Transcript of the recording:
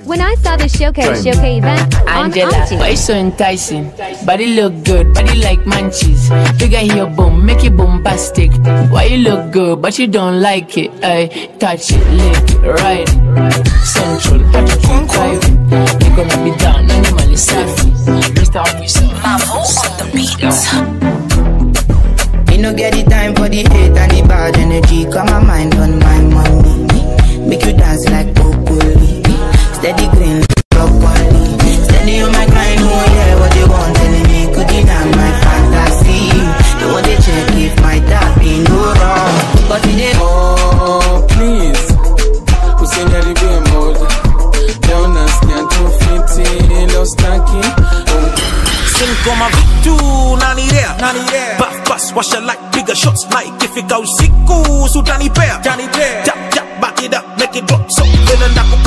When I saw the showcase event on Angela, IG. why you so enticing? Body look good, body like munchies. Figure here boom, make it bombastic. Why you look good, but you don't like it? I touch it, lick it, ride it. Central, have to keep driving. You gonna be down, animally sassy. Mr. Officer, Mavo on the beats. Me no get the time for the hate and the bad energy. Got my mind on my money. Make you dance like broccoli. Steady green like broccoli. Steady on my grind, oh yeah, what they want telling me. Could deny my fantasy. They want to check if my tap ain't no wrong. But it ain't. Oh, please. Who's in the game mode? Don't ask me to fit in. Lost tanky. Sing como Vitu, nani idea. Buff bus, wash your like bigger shots like if it goes sick, so Danny Bear. Tap, tap, back it up, make it drop. So, feeling like